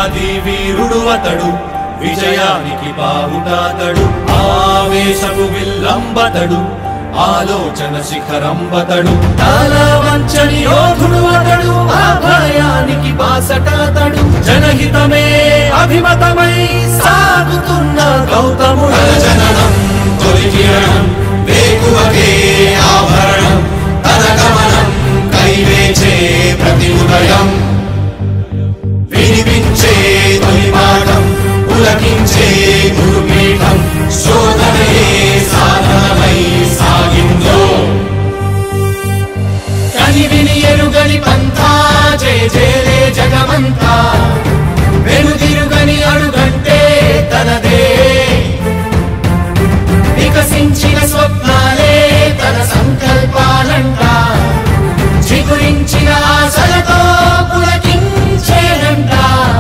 వీరాది వీరుడు అతడు, విజయానికి బావుటాతడు, ఆవేశపు విల్లంబతడు, ఆలోచన శిఖరంబతడు, తల వంచని యోధుడు అతడు, అభయానికి బాసటాతడు, జనహితమే అభిమతమై సాగుతున్న గౌతముడు. జననం తొలి కిరణం వేకువకే ఆభరణం,